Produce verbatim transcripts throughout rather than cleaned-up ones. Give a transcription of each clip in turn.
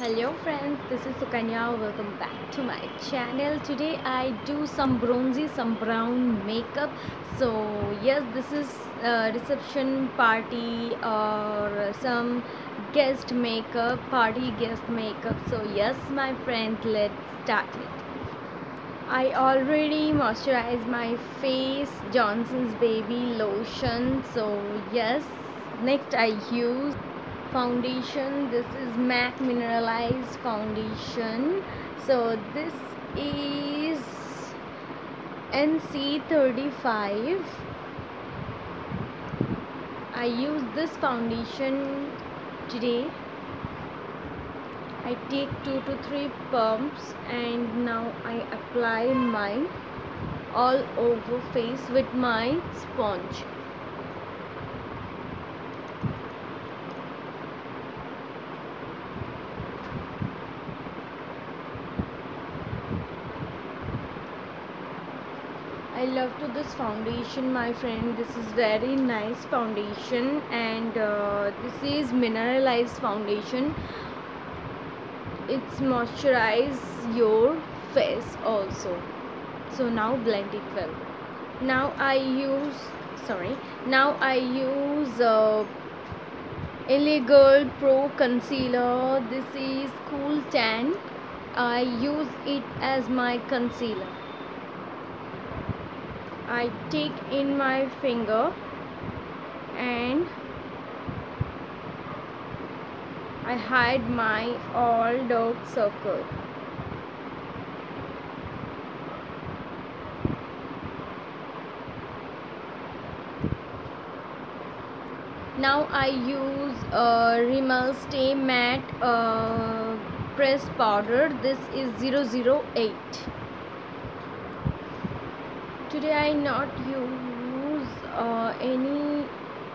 Hello friends, this is Sukanya. Welcome back to my channel. Today I do some bronzy, some brown makeup. So yes, this is a reception party or some guest makeup, party guest makeup. So yes, my friend, let's start it. I already moisturized my face, Johnson's Baby lotion. So yes, next I use foundation. This is MAC mineralized foundation. So this is N C thirty-five. I use this foundation today. I take two to three pumps and now I apply mine all over face with my sponge. I love to this foundation, my friend. This is very nice foundation, and uh, this is mineralized foundation. It's moisturize your face also. So now blend it well. Now I use sorry. Now I use uh, L A Girl Pro Concealer. This is Cool Tan. I use it as my concealer. I take in my finger and I hide my all dark circle. Now I use uh, Rimmel Stay Matte uh, pressed powder. This is zero zero eight. Today I not use uh, any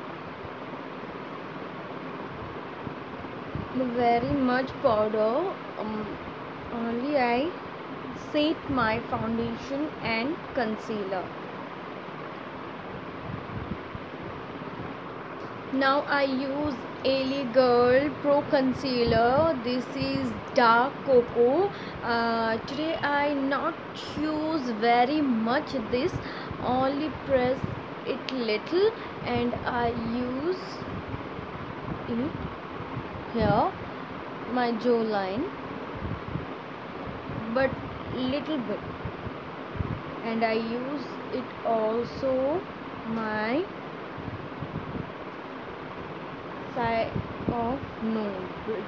very much powder. Um, only I set my foundation and concealer. Now I use L A Girl Pro Concealer. This is dark cocoa. Uh, today I not use very much this, only press it little and I use it here my jawline, but little bit, and I use it also my side of nose.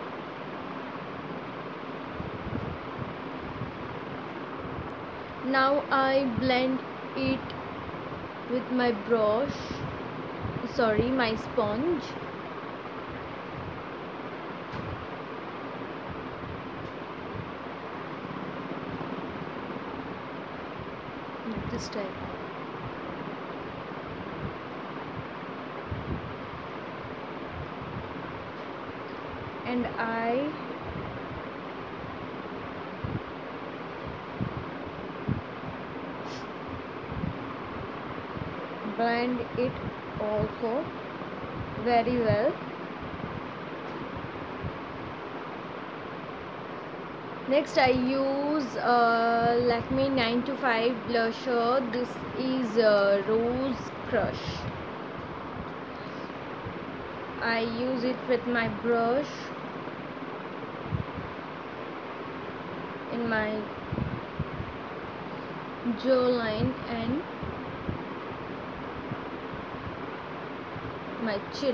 Now I blend it with my brush, sorry, my sponge. This type. And I blend it also very well. Next I use uh, Lakme nine to five blusher. This is uh, Rose Crush. I use it with my brush in my jawline and my chin.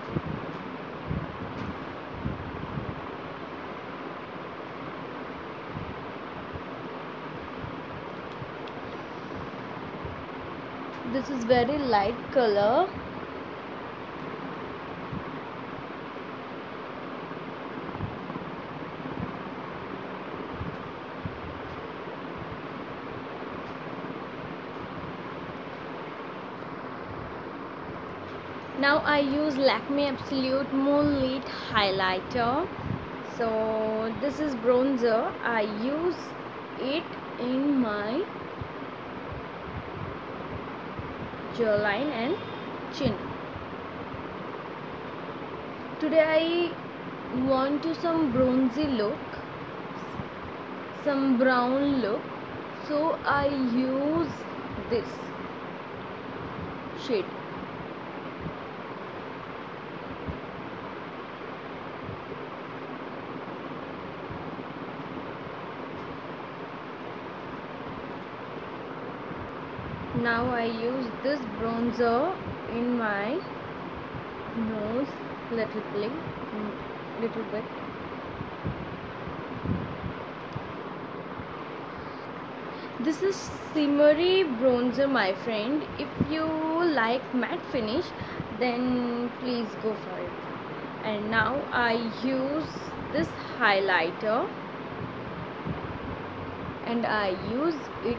This is very light color. Now I use Lakme Absolute Moonlit Highlighter. So this is bronzer. I use it in my jawline and chin. Today want to some bronzy look, some brown look, so I use this shade. Now I use this bronzer in my nose little bit, little bit. This is shimmery bronzer, my friend. If you like matte finish, then please go for it. And now I use this highlighter and I use it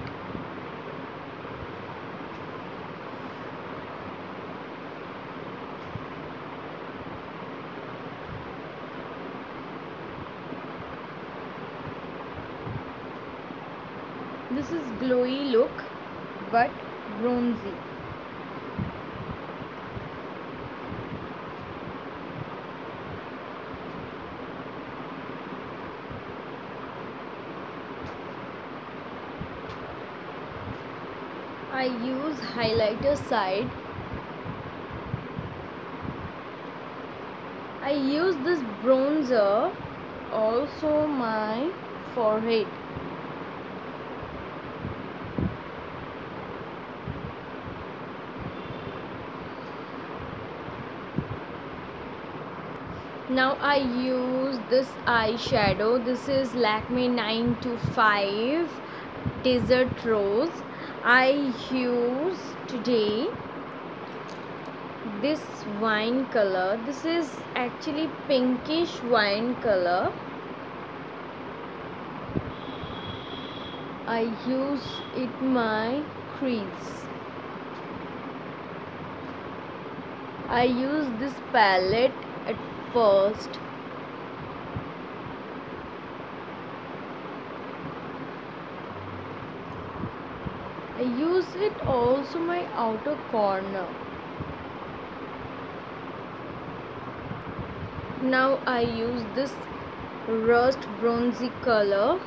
this is glowy look but bronzy. I use highlighter side. I use this bronzer also my forehead. Now I use this eyeshadow. This is Lakme nine two five Desert Rose. I use today this wine color. This is actually pinkish wine color. I use it my crease. I use this palette at first. I use it also my outer corner. Now I use this rust bronzy color.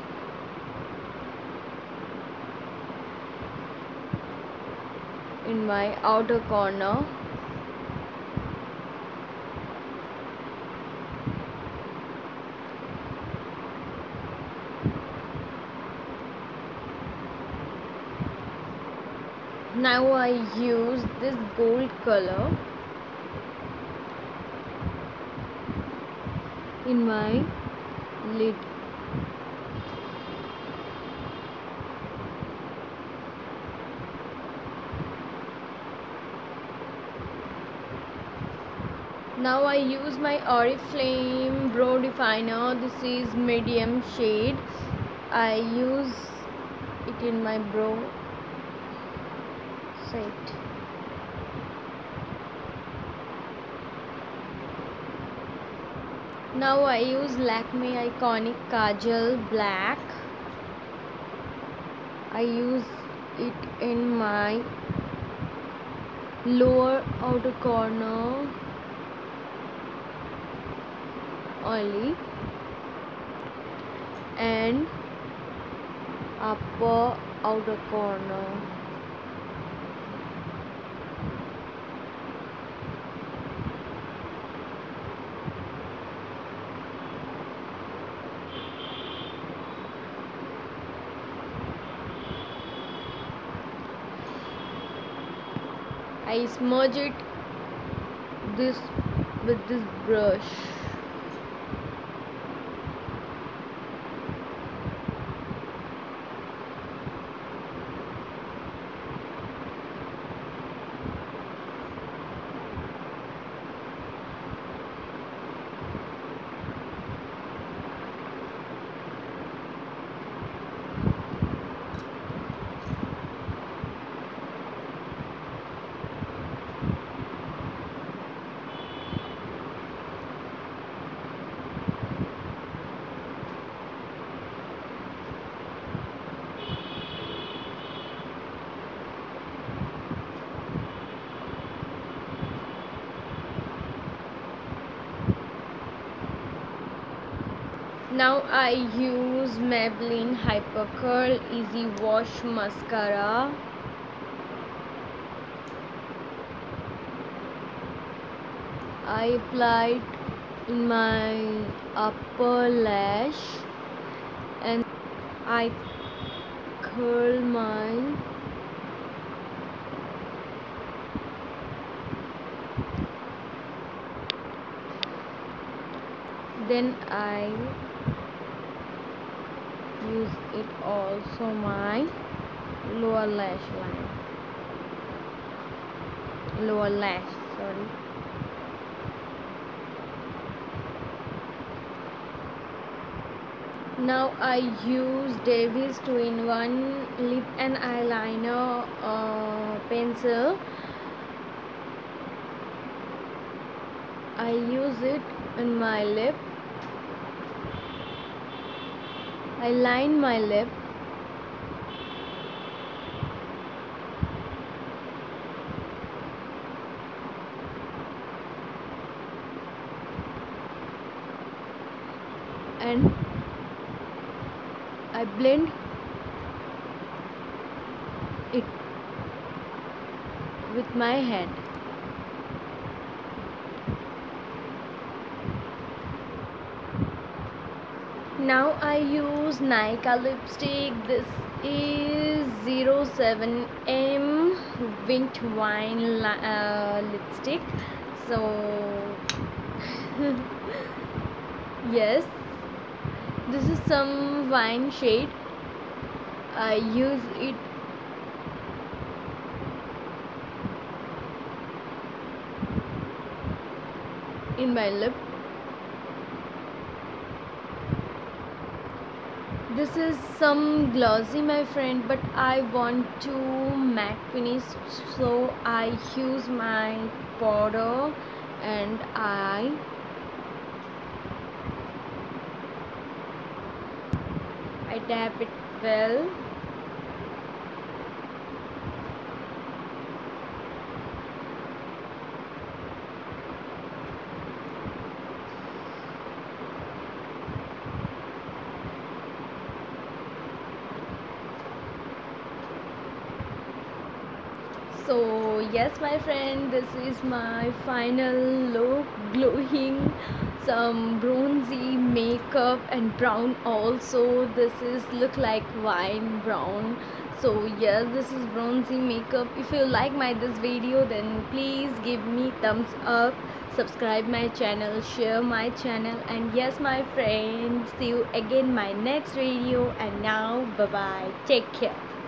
In my outer corner. Now I use this gold color in my lid. Now I use my Oriflame brow definer. This is medium shade. I use it in my brow set. Now I use Lakme Iconic Kajal Black. I use it in my lower outer corner only and upper outer corner. I smudge it this with this brush. Now I use Maybelline Hyper Curl Easy Wash Mascara. I applied in my upper lash and I curl mine. Then I use it also my lower lash line. Lower lash, sorry. Now I use Davis two in one lip and eyeliner uh, pencil. I use it in my lip. I line my lip. And I blend it with my hand. Now I use Nika lipstick. This is zero seven M Wint Wine uh, lipstick. So yes, this is some wine shade. I use it in my lip. This is some glossy, my friend, but I want to matte finish, so I use my powder and I I dab it well. So yes, my friend, this is my final look, glowing, some bronzy makeup and brown also. This is look like wine brown. So yes, this is bronzy makeup. If you like my this video, then please give me thumbs up, subscribe my channel, share my channel, and yes, my friends, see you again my next video. And now bye bye, take care.